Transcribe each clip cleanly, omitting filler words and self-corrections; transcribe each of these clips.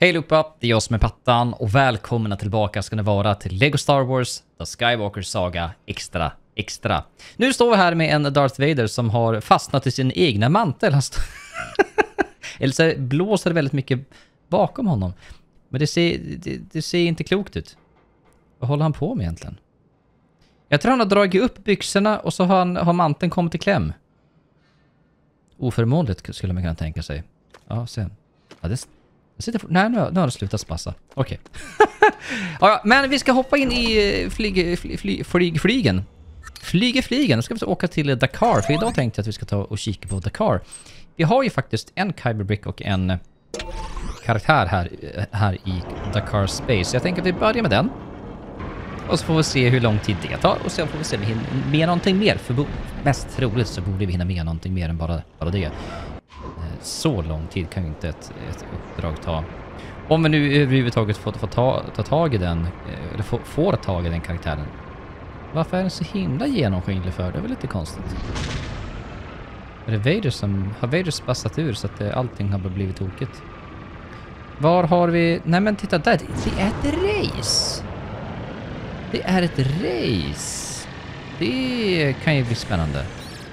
Hej allihopa, det är jag som är Pattan och välkomna tillbaka ska ni vara till Lego Star Wars The Skywalker Saga Extra. Nu står vi här med en Darth Vader som har fastnat i sin egna mantel. Eller så blåser det väldigt mycket bakom honom. Men det ser inte klokt ut. Vad håller han på med egentligen? Jag tror han har dragit upp byxorna och så har manteln kommit i kläm. Oförmånligt skulle man kunna tänka sig. Ja, sen. Ja, nej, nu har det slutat spassa. Okej. Ja, men vi ska hoppa in i flygen. Nu ska vi åka till Dakar. För idag tänkte jag att vi ska ta och kika på Dakar. Vi har ju faktiskt en Kyber Brick och en karaktär här i Dakar Space. Jag tänker att vi börjar med den. Och så får vi se hur lång tid det tar. Och sen får vi se om vi hinner med någonting mer. För mest troligt så borde vi hinna med någonting mer än bara det. Så lång tid kan ju inte ett uppdrag ta. Om vi nu överhuvudtaget får ta tag i den, eller får tag i den karaktären. Varför är den så himla genomskinlig för? Det är väl lite konstigt. Är det Vader som... Har Vader spassat ur så att allting har blivit tokigt? Var har vi... Nej men titta där, det är ett race! Det är ett race! Det kan ju bli spännande.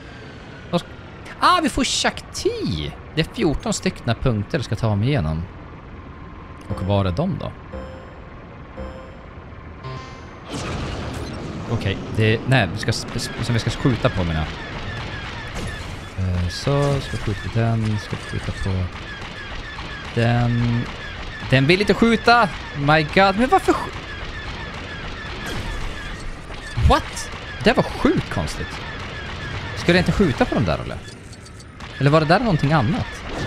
Vi får Shakti! Det är 14 stycken punkter ska ta mig igenom. Och var är de då? Okej, nej, vi ska skjuta på mina. Så, ska skjuta på den, ska skjuta på den. Den vill inte skjuta! My god, men varför What? Det var sjukt konstigt. Ska jag inte skjuta på dem där eller? Eller var det där någonting annat?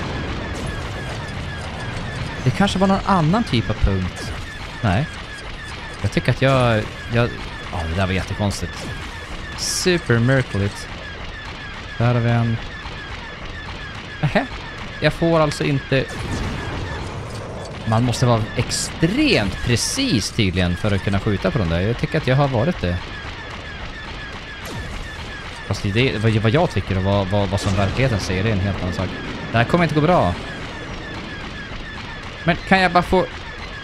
Det kanske var någon annan typ av punkt. Nej. Jag tycker att jag... Ja, det där var jättekonstigt. Super märkligt. Där har vi en... Nähä. Jag får alltså inte... Man måste vara extremt precis tydligen för att kunna skjuta på dem där. Jag tycker att jag har varit det. Fast det är vad jag tycker och vad som verkligheten säger, det är en helt annan sak. Det här kommer inte gå bra. Men kan jag bara få...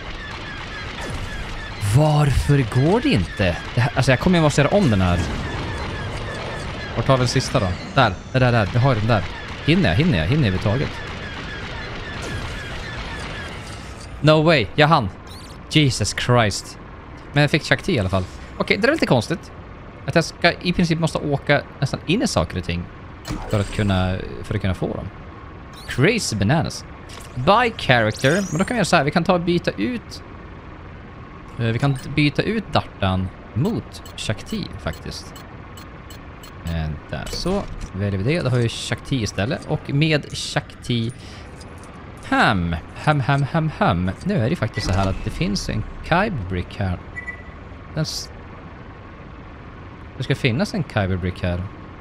Varför går det inte? Alltså jag kommer ju måste göra om den här. Vart tar vi den sista då? Där. Vi har den där. Hinner jag överhuvudtaget? No way, jag hann. Jesus Christ. Men jag fick Shakti i alla fall. Okej, det är lite konstigt. Att jag ska i princip måste åka nästan in i saker och ting för att kunna få dem. Crazy bananas. By character. Men då kan vi göra så här. Vi kan ta och byta ut... Vi kan byta ut Dartan mot Shakti faktiskt. Där så. Väljer vi det. Då har vi Shakti istället. Och med Shakti... Ham. Nu är det faktiskt så här att det finns en Kyber Brick här. Det ska finnas en Kyber Brick här.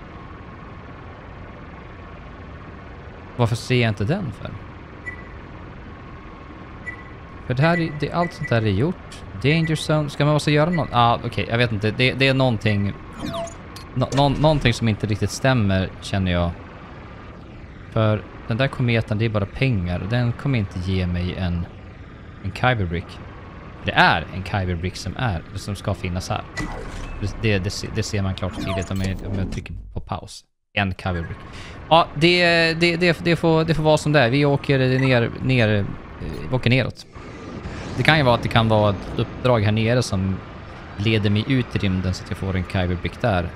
Varför ser jag inte den för? För det är allt sånt där är gjort. Danger zone. Ska man måste göra något? Okej, jag vet inte. Det är någonting... någonting som inte riktigt stämmer, känner jag. För den där kometen, det är bara pengar. Den kommer inte ge mig en Kyber Brick. Det är en Kyber Brick som ska finnas här. Det ser man klart tydligt om jag trycker på paus. En Kyber Brick. Ja, det får vara som det är. Vi åker neråt. Det kan ju vara att det kan vara ett uppdrag här nere som leder mig ut i rymden så att jag får en Kyber Brick där.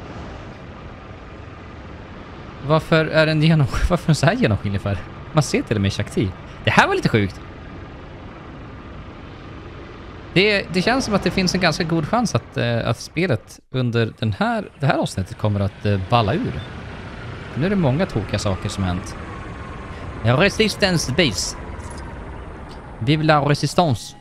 Varför är den så här genomskinlig för? Man ser till och med Shakti. Det här var lite sjukt. Det känns som att det finns en ganska god chans att spelet under det här avsnittet kommer att balla ur. Nu är det många tokiga saker som hänt. Resistance base. Vive la resistance.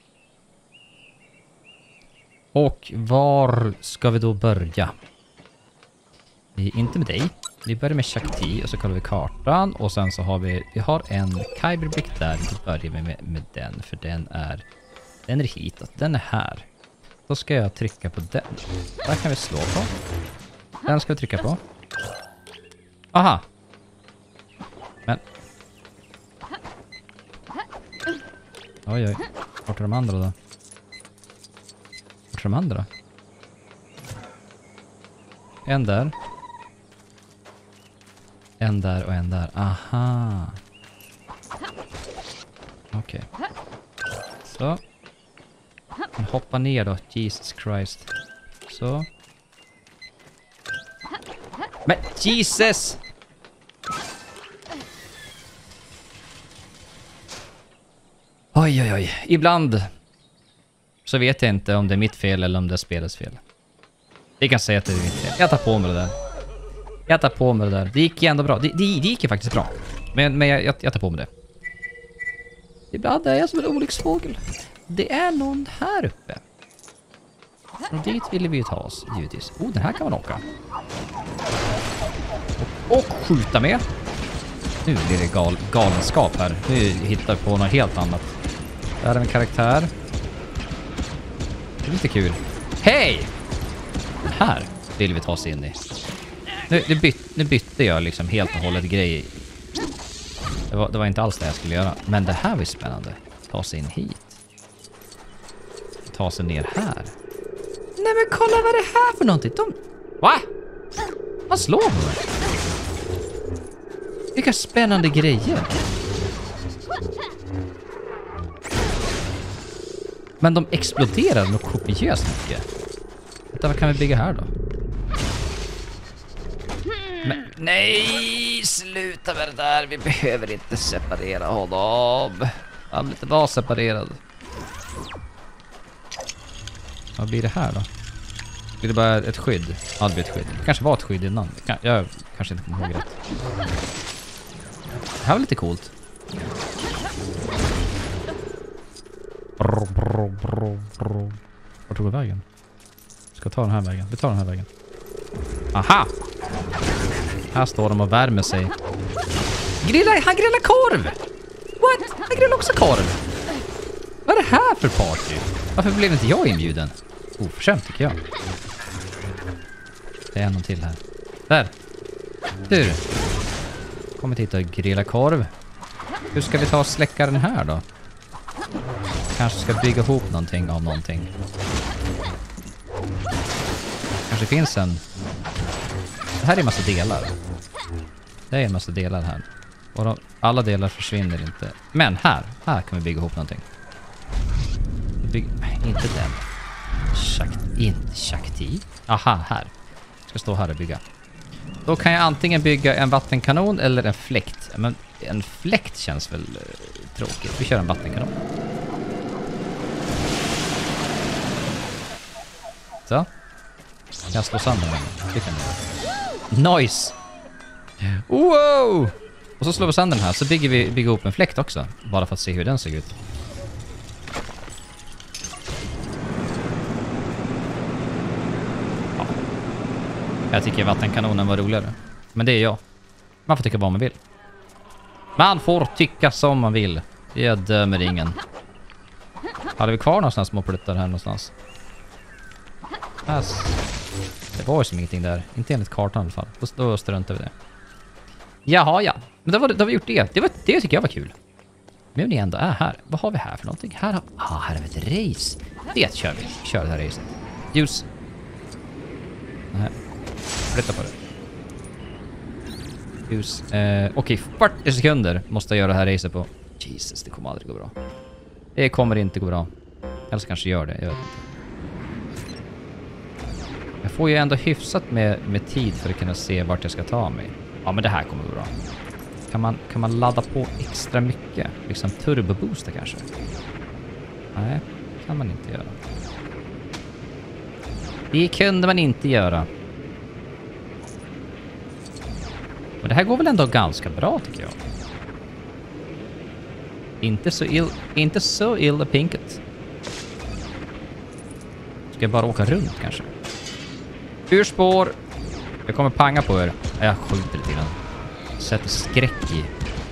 Och var ska vi då börja? Inte med dig. Vi börjar med Shakti och så kollar vi kartan. Och sen så har vi har en Kyber Brick där. Vi börjar med den, för den är hitåt. Den är här. Då ska jag trycka på den. Där kan vi slå på. Den ska vi trycka på. Aha. Men Oj, oj. Vart är de andra då? Vart är de andra? En där. En där och en där. Aha. Okej. Så. Hoppa ner då. Jesus Christ. Så. Men Jesus! Oj, oj, oj. Ibland så vet jag inte om det är mitt fel eller om det är spelets fel. Vi kan säga att det är mitt fel. Jag tar på mig det där. Jag tar på mig det där. Det gick ju ändå bra. Det gick ju faktiskt bra. Men jag tar på mig det. Ibland är jag som en olycksfågel. Det är någon här uppe. Och dit ville vi ju ta oss, givetvis. Oh, den här kan man åka. Och skjuta med. Nu blir det galenskap här. Nu hittar vi på något helt annat. Där är en karaktär. Det är lite kul. Hej! Den här vill vi ta oss in i. Nu bytte jag liksom helt och hållet grej. Det var inte alls det jag skulle göra. Men det här var spännande. Ta sig in hit. Ta sig ner här. Nej men kolla vad det här för någonting. Va? Vad slår man? Vilka spännande grejer. Men de exploderar nog kopiöst mycket. Vänta, vad kan vi bygga här då? Men, nej, sluta med det där. Vi behöver inte separera honom. Han vill inte vara separerad. Vad blir det här då? Blir det bara ett skydd? Ja, det blir ett skydd. Det kanske var ett skydd innan. Jag kanske inte kommer ihåg rätt. Det här var lite coolt. Vart tog vi vägen? Ska ta den här vägen. Vi tar den här vägen. Aha! Här står de och värmer sig. Han grillar korv! What? Han grillar också korv! Vad är det här för party? Varför blev inte jag inbjuden? Oförskämt tycker jag. Det är någon till här. Där! Du! Kommer hit och grilla korv. Hur ska vi ta och släcka den här då? Kanske ska bygga ihop någonting av någonting. Kanske finns en... Det här är en massa delar. Det är en massa delar här. Och alla delar försvinner inte. Men här kan vi bygga ihop någonting. Inte den. Inte Shakti. Aha, här. Jag ska stå här och bygga. Då kan jag antingen bygga en vattenkanon eller en fläkt. Men en fläkt känns väl tråkigt. Vi kör en vattenkanon. Så. Jag slår sönder den. Det kan jag. Nice! Wow! Och så slår vi sönder den här. Så bygger ihop en fläkt också. Bara för att se hur den ser ut. Ja. Jag tycker vattenkanonen var roligare. Men det är jag. Man får tycka vad man vill. Man får tycka som man vill. Jag dömer ingen. Hade vi kvar någonstans små pluttar här någonstans? Det var ju som ingenting där. Inte enligt kartan i alla fall. Då struntar vi det. Jaha, ja. Men då har vi gjort det. Det tycker jag var kul. Men ni ändå är här. Vad har vi här för någonting? Här har vi ett race. Det kör vi. Kör det här racet. Ljus. Nej. Flytta på det. Ljus. Okej, 40 sekunder måste jag göra det här racet på. Jesus, det kommer aldrig gå bra. Det kommer inte gå bra. Eller så kanske gör det. Jag vet inte. Jag får ju ändå hyfsat med tid för att kunna se vart jag ska ta mig. Ja, men det här kommer gå bra. Kan man ladda på extra mycket? Liksom turbobooster kanske? Nej, kan man inte göra. Det kunde man inte göra. Men det här går väl ändå ganska bra tycker jag. Inte så illa pinket. Ska jag bara åka runt kanske? Urspår. Jag kommer panga på er. Jag skjuter lite grann. Sätter skräck i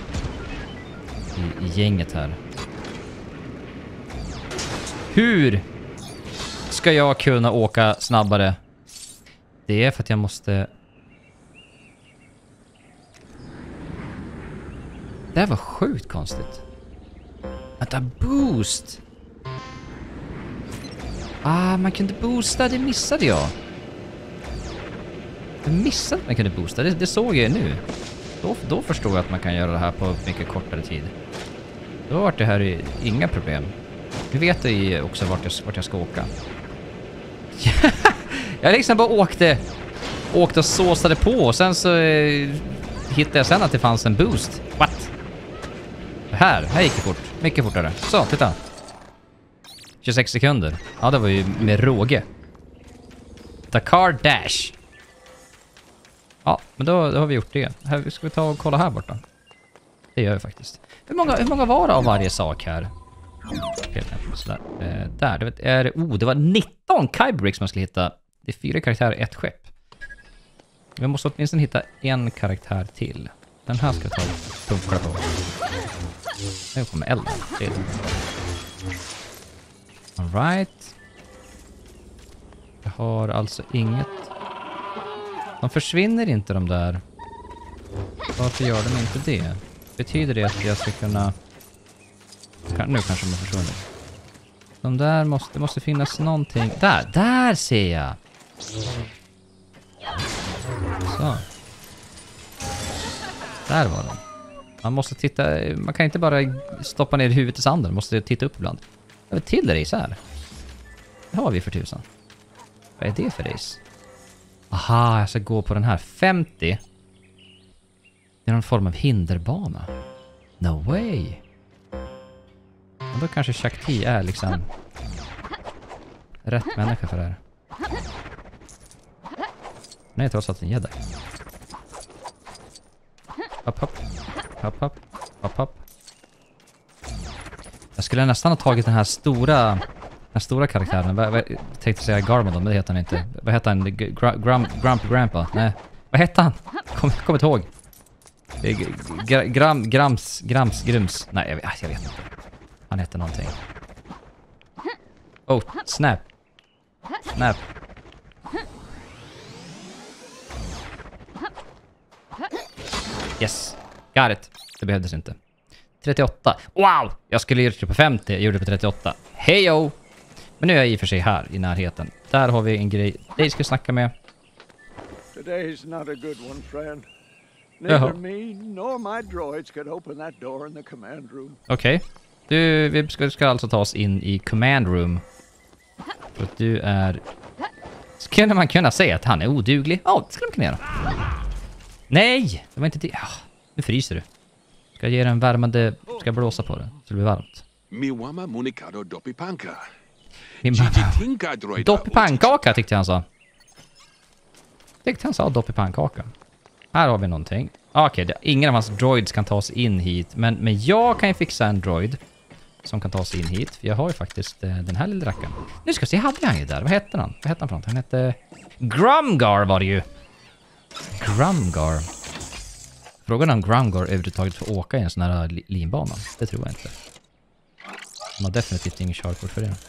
gänget här. Hur ska jag kunna åka snabbare? Det är för att jag måste... Det här var sjukt konstigt. Vänta, boost! Ah, man kunde boosta, det missade jag. Jag missade att man kunde boosta, det såg jag nu. Då förstår jag att man kan göra det här på mycket kortare tid. Då var det här inga problem. Nu vet jag ju också vart jag ska åka. Jag liksom bara åkte och såsade på och sen så hittade jag sen att det fanns en boost. What? Här gick det fort. Mycket fortare. Så, titta. 26 sekunder. Ja, det var ju med råge. Dakar Dash. Ja, men då har vi gjort det. Här, ska vi ta och kolla här borta? Det gör vi faktiskt. Hur många var det av varje sak här? Sådär. Det var 19 Kybricks man skulle hitta. Det är 4 karaktärer, 1 skepp. Vi måste åtminstone hitta en karaktär till. Den här ska vi ta och punkla på. Nu kommer elden. Alright. Jag har alltså inget. De försvinner inte de där. Varför gör de inte det? Betyder det att jag ska kunna... Nu kanske de har försvunnit. De där måste finnas någonting. Där ser jag! Så. Där var den. Man måste titta... Man kan inte bara stoppa ner huvudet i sanden. Man måste titta upp ibland. Jag vet till race här. Det har vi för tusan. Vad är det för race? Aha, jag ska gå på den här. 50. Det är någon form av hinderbana. No way. Och då kanske Shakti är liksom rätt människa för det här. Nej, trots att den ger dig. Hopp. Jag skulle nästan ha tagit den stora karaktären. Jag tänkte säga Garmadon, men det heter han inte. Vad heter han? Grandpa? Nej. Vad heter han? Kom inte ihåg. Grums. Nej, jag vet inte. Han heter någonting. Oh, snap. Yes, got it. Det behövdes inte. 38. Wow! Jag skulle göra det på 50. Jag gjorde det på 38. Hejo! Men nu är jag i och för sig här i närheten. Där har vi en grej. Det ska vi snacka med. Today's not a good one, friend. Neither me nor my droids could open that door in the command room. Okej. Vi ska alltså ta oss in i command room. För att du är... Skulle man kunna säga att han är oduglig? Ja, det skulle man kunna göra. Nej! Det var inte det. Nu fryser du. Ska jag ge den en värmande... Ska jag blåsa på det så det blir varmt. Miwama Munikado Dopipanka. Doppipannkaka tyckte han sa. Tyckte han sa doppipannkaka. Här har vi någonting. Okej, ingen av hans droids kan ta sig in hit. Men jag kan ju fixa en droid som kan ta sig in hit. För jag har ju faktiskt den här lilla rackaren. Nu ska vi se, hade han ju där. Vad hette han? Vad hette han för något? Han hette... Grumgar var det ju. Grumgar. Frågan om Grumgar överhuvudtaget får åka i en sån här linbana. Det tror jag inte. Man har definitivt ingen körkort för det.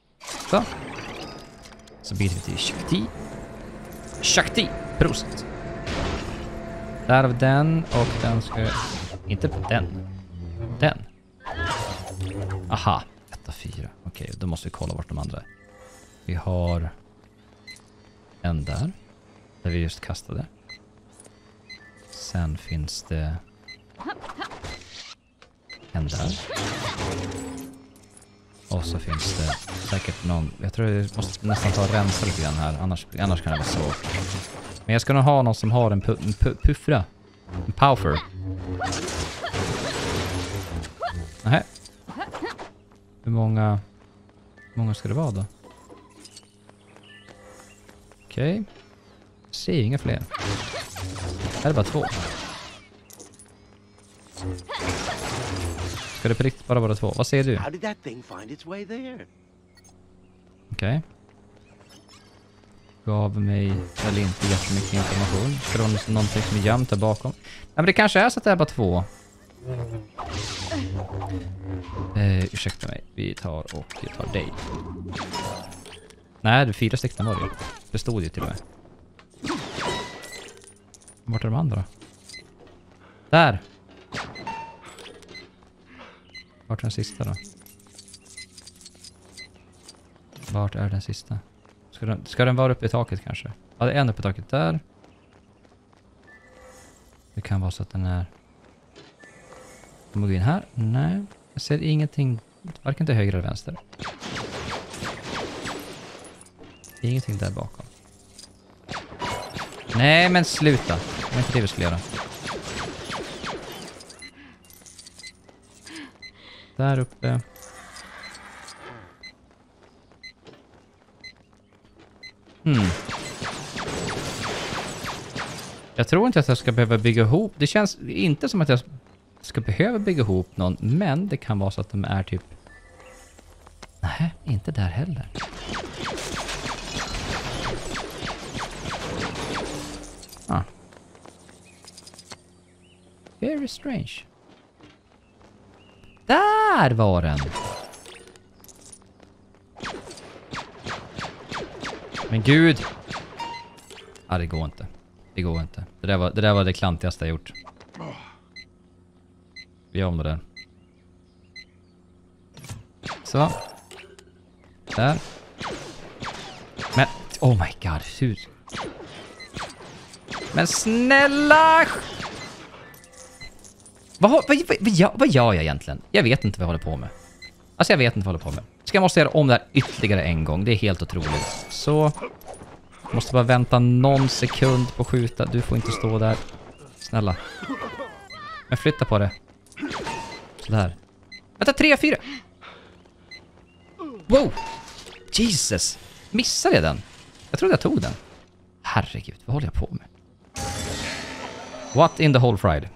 Så byter vi till Shakti. Prost. Där har vi den. Och den ska... Inte den. Aha. 1 av 4. Okej, då måste vi kolla vart de andra är. Vi har... En där. Där vi just kastade. Sen finns det... En där. Och så finns det säkert någon... Jag tror jag måste nästan ta och rensa lite grann här. Annars kan det vara svårt. Men jag ska nog ha någon som har en puffra. En puffer. Nähä. Hur många ska det vara då? Okej. Jag ser inga fler. Här är bara 2. Ska det på riktigt bara vara 2? Vad säger du? Okej. Gav mig väl inte jättemycket information. Ska det vara någonting som är gömt där bakom? Nej, men det kanske är så att det är bara 2. Ursäkta mig. Vi tar dig. Nej, det är 4 stycken var det. Det stod ju till och med. Vart är de andra? Där! Vart är den sista då? Vart är den sista? Ska den vara uppe i taket kanske? Ja, det är en uppe i taket där. Det kan vara så att den är... Kommer gå in här? Nej. Jag ser ingenting. Varken till höger eller vänster. Ingenting där bakom. Nej, men sluta. Det var inte det vi skulle göra. Där uppe. Jag tror inte att jag ska behöva bygga ihop. Det känns inte som att jag ska behöva bygga ihop någon. Men det kan vara så att de är typ... Nej, inte där heller. Ah. Very strange. Där var den! Men gud! Ah, det går inte. Det går inte. Det där var det klantigaste jag gjort. Vi gör om det där. Så. Där. Men, oh my god, hur? Men snälla! Vad gör jag egentligen? Jag vet inte vad jag håller på med. Alltså jag vet inte vad jag håller på med. Så jag måste göra om det här ytterligare en gång. Det är helt otroligt. Så. Måste bara vänta någon sekund på att skjuta. Du får inte stå där. Snälla. Men flytta på det. Sådär. Vänta, 3-4. Wow. Jesus. Missade jag den? Jag trodde jag tog den. Herregud, vad håller jag på med? What in the whole fried?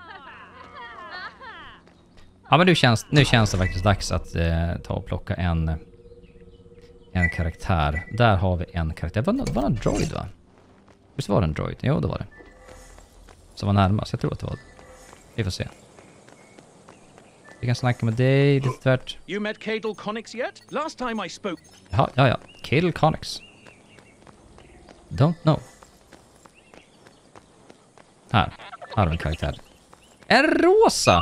Ja, men nu känns det faktiskt dags att ta och plocka en karaktär. Där har vi en karaktär. Var det en droid, va? Visst var det en droid? Jo, det var det. Som var närmast. Jag tror att det var det. Vi får se. Vi kan snacka med dig lite tvärt. You met Cadel Connix yet? Last time I spoke... Ja. Cadel Connix. Don't know. Här har vi en karaktär. En rosa!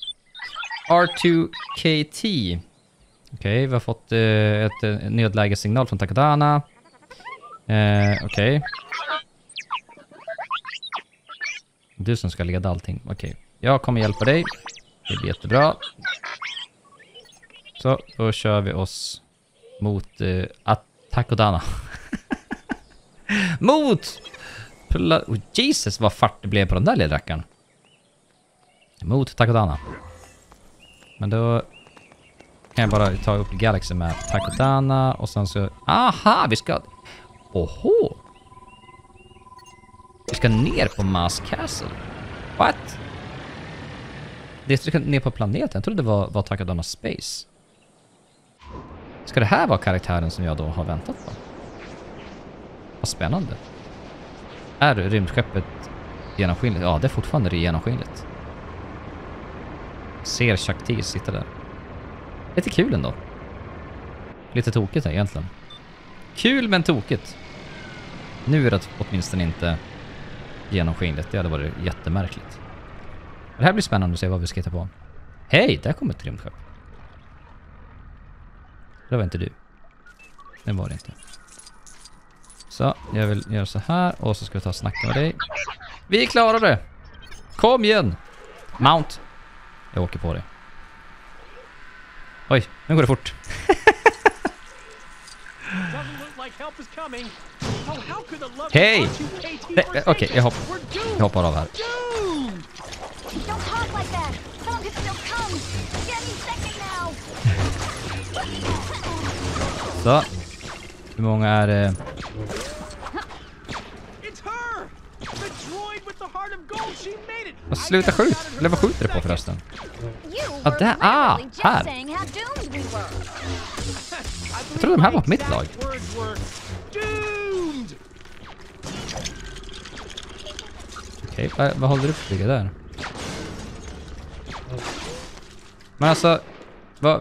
R2KT. Okej, vi har fått ett nödlägessignal från Takodana. Okej. Du som ska leda allting. Okej. Jag kommer hjälpa dig. Det blir jättebra. Så, då kör vi oss mot Takodana. Mot! Jesus, vad fart det blev på den där lilla rackaren. Mot Takodana. Men då kan jag bara ta upp Galaxy med Takodana och sen så... Aha, vi ska... Oho! Vi ska ner på Maz Castle. What? Det ska ner på planeten. Jag trodde det var Takodana Space. Ska det här vara karaktären som jag då har väntat på? Vad spännande. Är rymdskeppet genomskinligt? Ja, det är fortfarande genomskinligt. Ser Shakti sitta där. Lite kul ändå. Lite tokigt här, egentligen. Kul men tokigt. Nu är det åtminstone inte genomskinligt. Det hade varit jättemärkligt. Det här blir spännande att se vad vi ska hitta på. Hej, där kommer ett rymdskepp. Det var inte du. Det var det inte. Så, jag vill göra så här. Och så ska vi ta och snacka med dig. Vi klarar det! Kom igen! Mount. Jag åker på det. Oj, nu går det fort. Hej! Okej, jag hoppar av här. Så. Hur många är det? Sluta skjut! Eller vad skjuter det på förresten? Ja, där! Här! Jag tror de här var på mitt lag. Okej, vad håller du på att bygga där? Men alltså... Vad...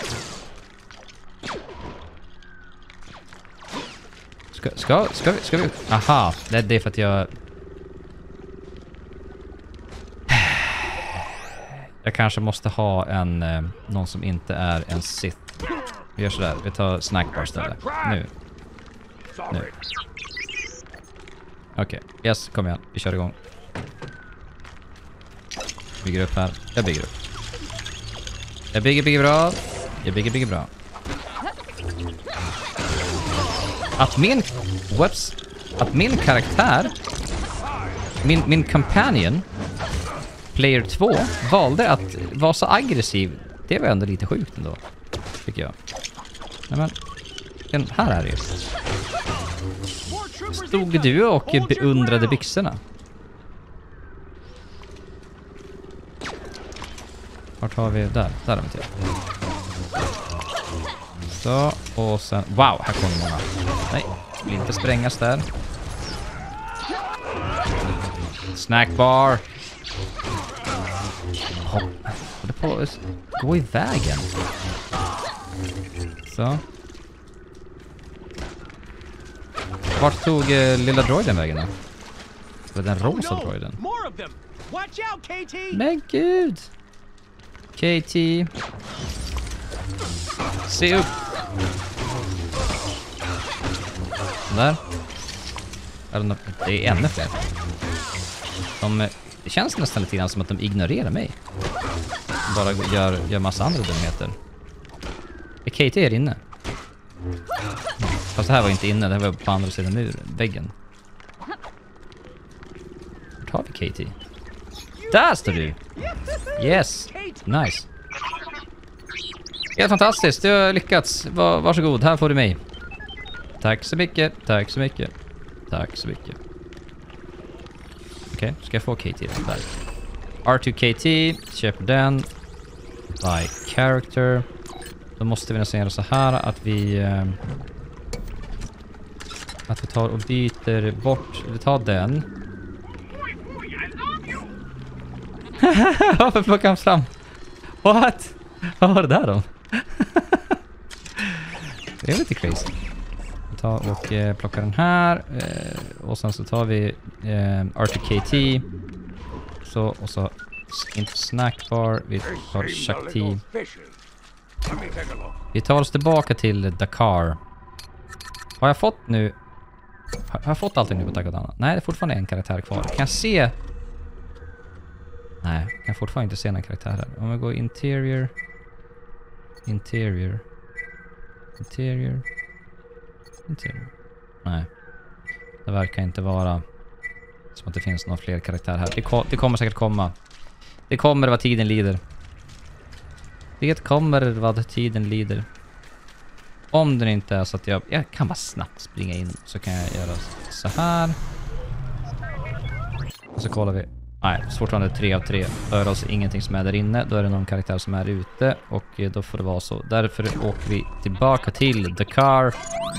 Ska vi... Aha, det är för att jag... Jag kanske måste ha någon som inte är en Sith. Vi gör sådär. Vi tar snackbar istället. Nu. Okej. Yes, kom igen. Vi kör igång. Bygger upp här. Jag bygger upp. Jag bygger bra. Jag bygger bra. Att min karaktär, min companion, player 2, valde att vara så aggressiv, det var ändå lite sjukt ändå, tycker jag. Nej, men här är det ju. Stod du och beundrade byxorna? Vart har vi? Där har vi till. Så, och sen... Wow, här kommer många. Nej, vill inte sprängas där. Snackbar. Håller på att gå i vägen. Så. Vart tog lilla droiden vägen då? Det var den rosa droiden. Men gud! KT. Se upp. Där. Det är ännu fler. Det känns nästan lite grann som att de ignorerar mig. Bara gör massa andra dumheter. KT är inne. Fast det här var inte inne, det här var på andra sidan väggen. Vart har vi KT? Där står du! Yes! Nice. Helt fantastiskt, du har lyckats. Varsågod, här får du mig. Tack så mycket, tack så mycket. Tack så mycket. Okej, ska jag få KT där? R2KT, köper den. Buy character. Då måste vi nästan göra så här att vi tar och byter bort. Vi tar den. Varför plockar han fram? What? Vad var det där då? Det är lite crazy. Vi tar och plockar den här. Och sen så tar vi R2KT. Så, och så inte snackbar. Vi tar Shakti. Vi tar oss tillbaka till Dakar. Har jag fått nu... Har jag fått allting nu på Takodana? Nej, det är fortfarande en karaktär kvar. Kan jag se... Nej, jag kan fortfarande inte se någon karaktär här. Om vi går interior. Nej. Det verkar inte vara som att det finns någon fler karaktär här. Det kommer säkert komma. Det kommer vad tiden lider. Det kommer vad tiden lider. Om den inte är så att jag kan bara snabbt springa in, så kan jag göra så här. Och så kollar vi. Nej, fortfarande 3 av 3. Då är det alltså ingenting som är där inne. Då är det någon karaktär som är ute. Och då får det vara så. Därför åker vi tillbaka till The Car.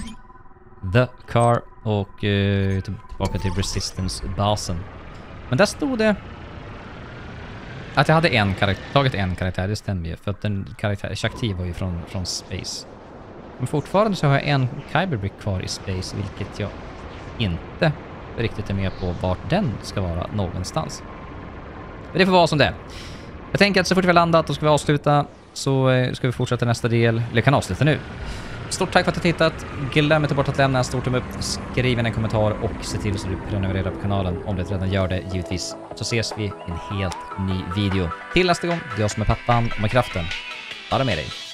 Och tillbaka till Resistance-basen. Men där stod det att jag hade tagit en karaktär. Det stämmer ju. För att den karaktär, Shakti, var ju från Space. Men fortfarande så har jag en Kyberbrick kvar i Space. Vilket jag inte riktigt är med på vart den ska vara någonstans. Men det får vara som det. Jag tänker att så fort vi har landat och ska vi avsluta, så ska vi fortsätta nästa del. Eller kan avsluta nu. Stort tack för att du har tittat. Glöm inte bort att lämna en stor tumme upp. Skriv en kommentar och se till så du prenumererar på kanalen om du redan gör det, givetvis. Så ses vi i en helt ny video. Till nästa gång, det är jag som är pappan och med kraften. Ha det med dig.